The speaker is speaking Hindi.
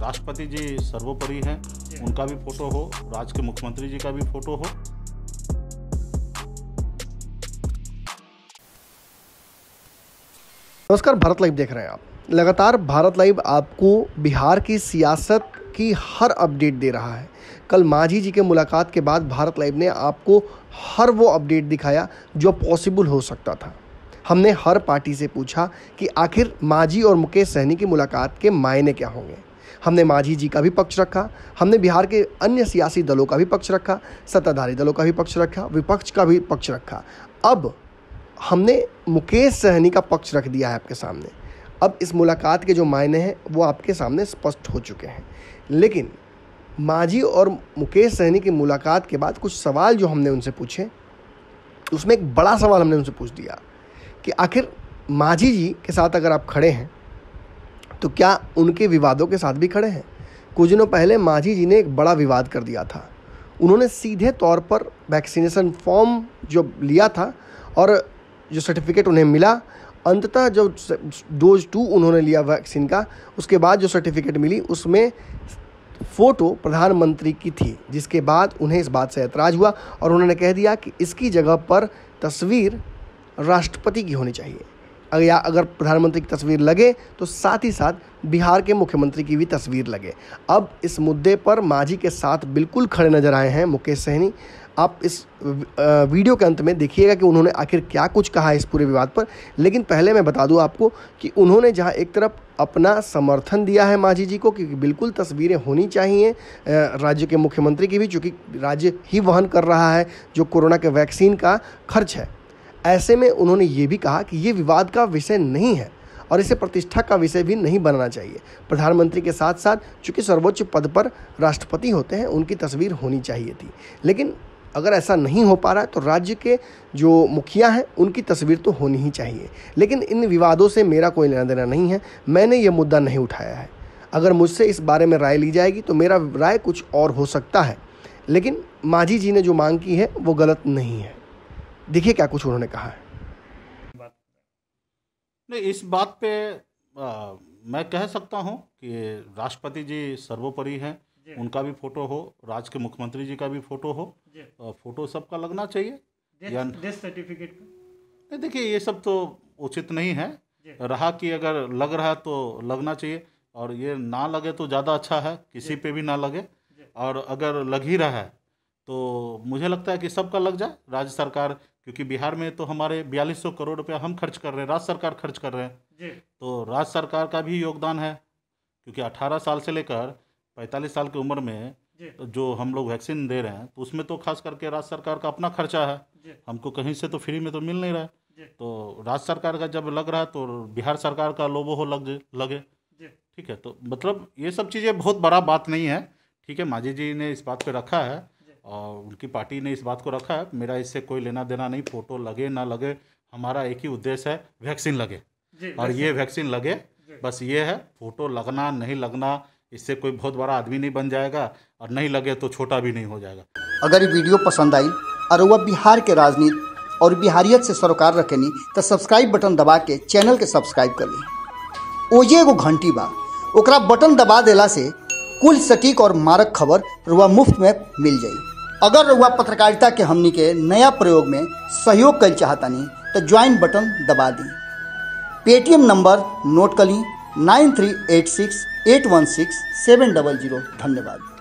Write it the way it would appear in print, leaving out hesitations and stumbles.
राष्ट्रपति जी सर्वोपरि हैं, उनका भी फोटो हो, राज्य के मुख्यमंत्री जी का भी फोटो हो। नमस्कार, भारत लाइव देख रहे हैं आप। लगातार भारत लाइव आपको बिहार की सियासत की हर अपडेट दे रहा है। कल मांझी जी के मुलाकात के बाद भारत लाइव ने आपको हर वो अपडेट दिखाया जो पॉसिबल हो सकता था। हमने हर पार्टी से पूछा कि आखिर मांझी और मुकेश सहनी की मुलाकात के मायने क्या होंगे। हमने मांझी जी का भी पक्ष रखा, हमने बिहार के अन्य सियासी दलों का भी पक्ष रखा, सत्ताधारी दलों का भी पक्ष रखा, विपक्ष का भी पक्ष रखा। अब हमने मुकेश सहनी का पक्ष रख दिया है आपके सामने। अब इस मुलाकात के जो मायने हैं वो आपके सामने स्पष्ट हो चुके हैं। लेकिन मांझी और मुकेश सहनी की मुलाकात के बाद कुछ सवाल जो हमने उनसे पूछे, उसमें एक बड़ा सवाल हमने उनसे पूछ दिया कि आखिर मांझी जी के साथ अगर आप खड़े हैं तो क्या उनके विवादों के साथ भी खड़े हैं। कुछ दिनों पहले मांझी जी ने एक बड़ा विवाद कर दिया था। उन्होंने सीधे तौर पर वैक्सीनेशन फॉर्म जो लिया था और जो सर्टिफिकेट उन्हें मिला, अंततः जो डोज 2 उन्होंने लिया वैक्सीन का, उसके बाद जो सर्टिफिकेट मिली उसमें फ़ोटो प्रधानमंत्री की थी, जिसके बाद उन्हें इस बात से ऐतराज़ हुआ और उन्होंने कह दिया कि इसकी जगह पर तस्वीर राष्ट्रपति की होनी चाहिए। अगर प्रधानमंत्री की तस्वीर लगे तो साथ ही साथ बिहार के मुख्यमंत्री की भी तस्वीर लगे। अब इस मुद्दे पर मांझी के साथ बिल्कुल खड़े नजर आए हैं मुकेश सहनी। आप इस वीडियो के अंत में देखिएगा कि उन्होंने आखिर क्या कुछ कहा है इस पूरे विवाद पर। लेकिन पहले मैं बता दूं आपको कि उन्होंने जहां एक तरफ अपना समर्थन दिया है मांझी जी को कि बिल्कुल तस्वीरें होनी चाहिए राज्य के मुख्यमंत्री की भी, चूँकि राज्य ही वहन कर रहा है जो कोरोना के वैक्सीन का खर्च है, ऐसे में उन्होंने ये भी कहा कि ये विवाद का विषय नहीं है और इसे प्रतिष्ठा का विषय भी नहीं बनना चाहिए। प्रधानमंत्री के साथ साथ चूँकि सर्वोच्च पद पर राष्ट्रपति होते हैं, उनकी तस्वीर होनी चाहिए थी। लेकिन अगर ऐसा नहीं हो पा रहा है तो राज्य के जो मुखिया हैं उनकी तस्वीर तो होनी ही चाहिए। लेकिन इन विवादों से मेरा कोई लेना देना नहीं है, मैंने ये मुद्दा नहीं उठाया है। अगर मुझसे इस बारे में राय ली जाएगी तो मेरा राय कुछ और हो सकता है, लेकिन मांझी जी ने जो मांग की है वो गलत नहीं है। देखिए क्या कुछ उन्होंने कहा है। नहीं, इस बात पे मैं कह सकता हूँ कि राष्ट्रपति जी सर्वोपरि हैं, उनका भी फोटो हो, राज्य के मुख्यमंत्री जी का भी फोटो हो, फोटो सबका लगना चाहिए। डेथ सर्टिफिकेट नहीं, देखिए ये सब तो उचित नहीं है। रहा कि अगर लग रहा है तो लगना चाहिए, और ये ना लगे तो ज़्यादा अच्छा है, किसी पे भी ना लगे। और अगर लग ही रहा है तो मुझे लगता है कि सबका लग जाए। राज्य सरकार, क्योंकि बिहार में तो हमारे 4200 करोड़ रुपया हम खर्च कर रहे हैं, राज्य सरकार खर्च कर रहे हैं, तो राज्य सरकार का भी योगदान है। क्योंकि 18 साल से लेकर 45 साल की उम्र में जो हम लोग वैक्सीन दे रहे हैं तो उसमें तो खास करके राज्य सरकार का अपना खर्चा है। हमको कहीं से तो फ्री में तो मिल नहीं रहा है। तो राज्य सरकार का जब लग रहा है तो बिहार सरकार का लोगो हो लगे। ठीक है, तो मतलब ये सब चीज़ें बहुत बड़ा बात नहीं है। ठीक है, मांझी जी ने इस बात पे रखा है और उनकी पार्टी ने इस बात को रखा है। मेरा इससे कोई लेना देना नहीं, फोटो लगे ना लगे, हमारा एक ही उद्देश्य है, वैक्सीन लगे। और ये वैक्सीन लगे, बस ये है। फोटो लगना नहीं लगना इससे कोई बहुत बड़ा आदमी नहीं बन जाएगा, और नहीं लगे तो छोटा भी नहीं हो जाएगा। अगर ये वीडियो पसंद आई और वह बिहार के राजनीति और बिहारियत से सरोकार रखेनी तो सब्सक्राइब बटन दबा के चैनल के सब्सक्राइब कर ली। ओजे एगो घंटी बा, ओकरा बटन दबा देला से कुल सटीक और मारक खबर रुआ मुफ्त में मिल जाई। अगर रुआ पत्रकारिता के हमनी के नया प्रयोग में सहयोग कर चाहतानी तो ज्वाइन बटन दबा दी। पेटीएम नंबर नोट कर ली 9386816700। धन्यवाद।